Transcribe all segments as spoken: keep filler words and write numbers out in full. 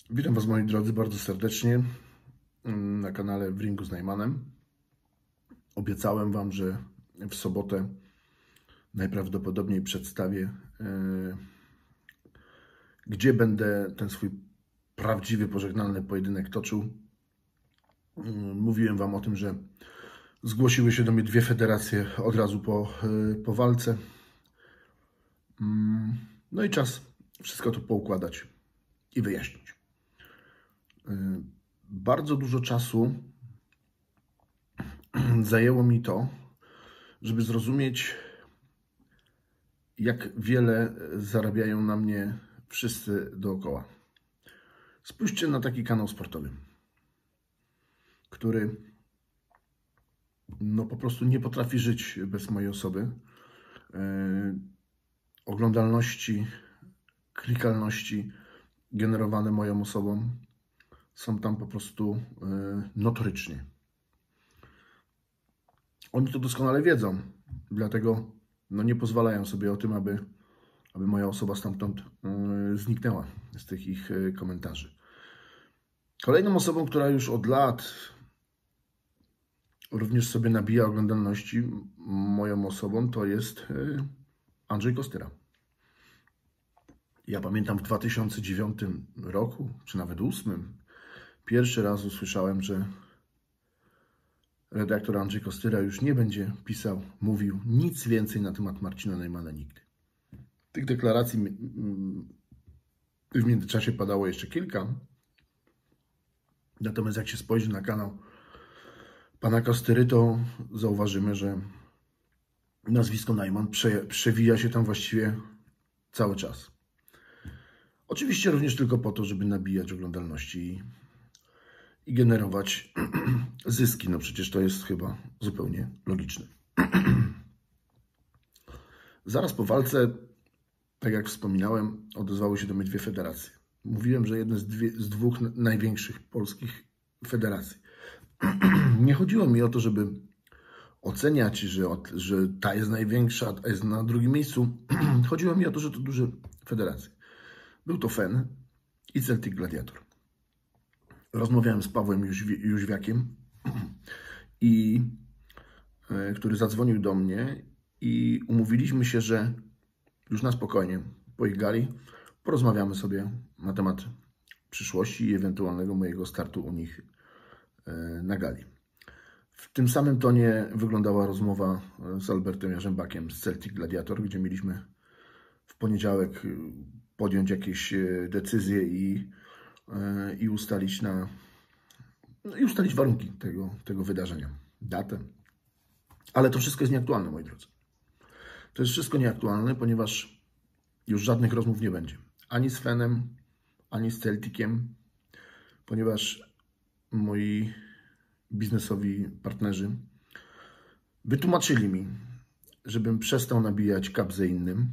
Witam Was, moi drodzy, bardzo serdecznie na kanale W Ringu z Najmanem. Obiecałem Wam, że w sobotę najprawdopodobniej przedstawię, yy, gdzie będę ten swój prawdziwy, pożegnalny pojedynek toczył. Yy, mówiłem Wam o tym, że zgłosiły się do mnie dwie federacje od razu po, yy, po walce. Yy, no i czas wszystko to poukładać i wyjaśnić. Bardzo dużo czasu zajęło mi to, żeby zrozumieć, jak wiele zarabiają na mnie wszyscy dookoła. Spójrzcie na taki kanał sportowy, który no po prostu nie potrafi żyć bez mojej osoby. Yy, oglądalności, klikalności generowane moją osobą są tam po prostu yy, notorycznie. Oni to doskonale wiedzą, dlatego no, nie pozwalają sobie o tym, aby, aby moja osoba stamtąd yy, zniknęła z tych ich yy, komentarzy. Kolejną osobą, która już od lat również sobie nabija oglądalności moją osobą, to jest yy, Andrzej Kostyra. Ja pamiętam w dwa tysiące dziewiątym roku, czy nawet dwa tysiące ósmym, pierwszy raz usłyszałem, że redaktor Andrzej Kostyra już nie będzie pisał, mówił nic więcej na temat Marcina Najmana nigdy. Tych deklaracji w międzyczasie padało jeszcze kilka. Natomiast jak się spojrzy na kanał pana Kostyry, to zauważymy, że nazwisko Najman prze, przewija się tam właściwie cały czas. Oczywiście również tylko po to, żeby nabijać oglądalności i, i generować zyski. No przecież to jest chyba zupełnie logiczne. Zaraz po walce, tak jak wspominałem, odezwały się do mnie dwie federacje. Mówiłem, że jedne z, dwie, z dwóch największych polskich federacji. Nie chodziło mi o to, żeby oceniać, że, że ta jest największa, a ta jest na drugim miejscu. Chodziło mi o to, że to duże federacje. Był to F E N i Celtic Gladiator. Rozmawiałem z Pawłem Jóźwiakiem, i, który zadzwonił do mnie i umówiliśmy się, że już na spokojnie po ich gali porozmawiamy sobie na temat przyszłości i ewentualnego mojego startu u nich na gali. W tym samym tonie wyglądała rozmowa z Albertem Jarzębakiem z Celtic Gladiator, gdzie mieliśmy w poniedziałek podjąć jakieś decyzje i, i ustalić na i ustalić warunki tego, tego wydarzenia, datę. Ale to wszystko jest nieaktualne, moi drodzy. To jest wszystko nieaktualne, ponieważ już żadnych rozmów nie będzie. Ani z F E N-em, ani z Celticiem, ponieważ moi biznesowi partnerzy wytłumaczyli mi, żebym przestał nabijać kabzę innym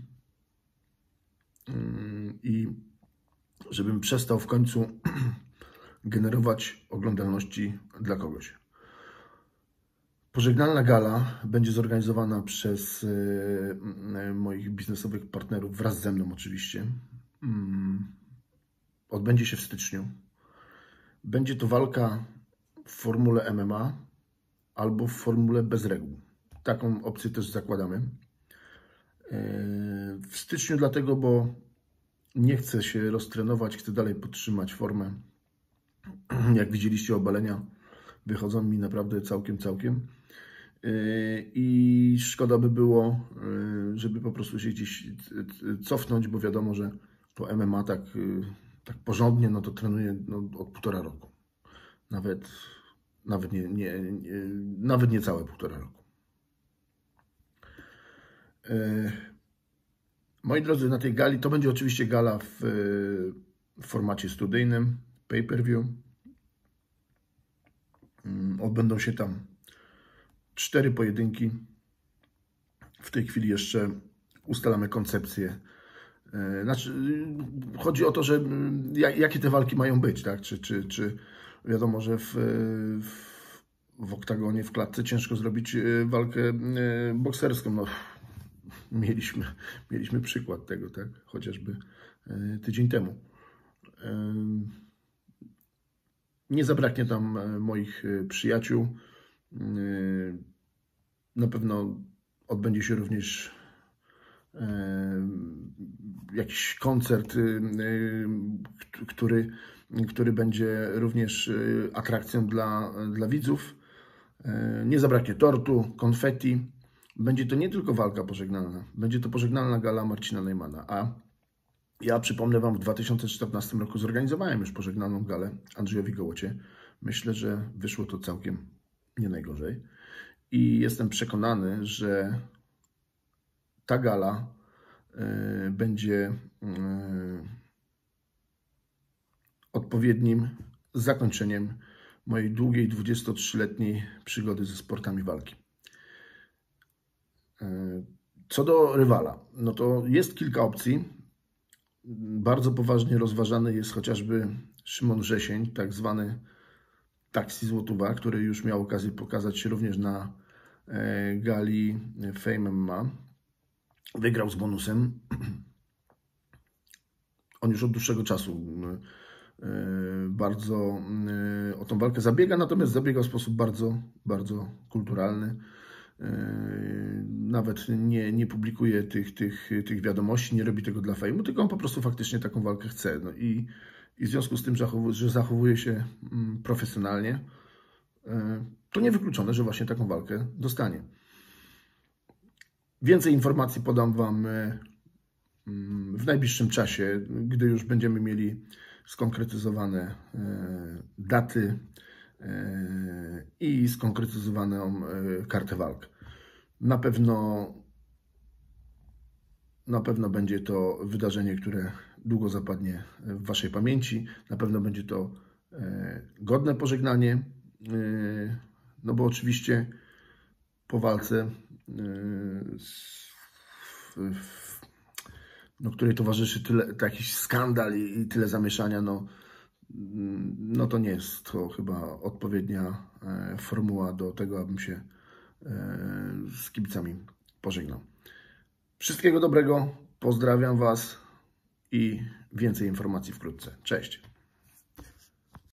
i żebym przestał w końcu generować oglądalności dla kogoś. Pożegnalna gala będzie zorganizowana przez moich biznesowych partnerów, wraz ze mną oczywiście. Odbędzie się w styczniu. Będzie to walka w formule M M A albo w formule bez reguł. Taką opcję też zakładamy. W styczniu dlatego, bo nie chcę się roztrenować, chcę dalej podtrzymać formę. Jak widzieliście, obalenia wychodzą mi naprawdę całkiem, całkiem. I szkoda by było, żeby po prostu się gdzieś cofnąć, bo wiadomo, że to M M A tak, tak porządnie, no to trenuję no, od półtora roku. Nawet, nawet, nie, nie, nie, nawet nie całe półtora roku. Moi drodzy, na tej gali, to będzie oczywiście gala w, w formacie studyjnym, pay-per-view. Odbędą się tam cztery pojedynki. W tej chwili jeszcze ustalamy koncepcję. Znaczy, chodzi o to, że jakie te walki mają być, tak? Czy, czy, czy wiadomo, że w, w, w oktagonie, w klatce ciężko zrobić walkę bokserską. No, mieliśmy, mieliśmy przykład tego, tak? Chociażby tydzień temu. Nie zabraknie tam moich przyjaciół. Na pewno odbędzie się również jakiś koncert, który, który będzie również atrakcją dla, dla widzów. Nie zabraknie tortu, konfetti. Będzie to nie tylko walka pożegnalna, będzie to pożegnalna gala Marcina Najmana. A ja przypomnę Wam, w dwa tysiące czternastym roku zorganizowałem już pożegnalną galę Andrzejowi Gołocie. Myślę, że wyszło to całkiem nie najgorzej. I jestem przekonany, że ta gala y, będzie y, odpowiednim zakończeniem mojej długiej dwudziestotrzyletniej przygody ze sportami walki. Y, co do rywala, no to jest kilka opcji. Bardzo poważnie rozważany jest chociażby Szymon Wrzesień, tak zwany Taksi Złotówa, który już miał okazję pokazać się również na gali Fame M M A. Wygrał z bonusem. On już od dłuższego czasu bardzo o tą walkę zabiega, natomiast zabiega w sposób bardzo, bardzo kulturalny. Nawet nie, nie publikuje tych, tych, tych wiadomości, nie robi tego dla fejmu, tylko on po prostu faktycznie taką walkę chce. No i, i w związku z tym, że zachowuje się profesjonalnie, to niewykluczone, że właśnie taką walkę dostanie. Więcej informacji podam Wam w najbliższym czasie, gdy już będziemy mieli skonkretyzowane daty i skonkretyzowaną kartę walk. Na pewno, na pewno będzie to wydarzenie, które długo zapadnie w Waszej pamięci. Na pewno będzie to godne pożegnanie, no bo oczywiście po walce, no, której towarzyszy tyle, jakiś skandal i, i tyle zamieszania, no, no to nie jest to chyba odpowiednia formuła do tego, abym się z kibicami pożegnał. Wszystkiego dobrego, pozdrawiam Was i więcej informacji wkrótce. Cześć!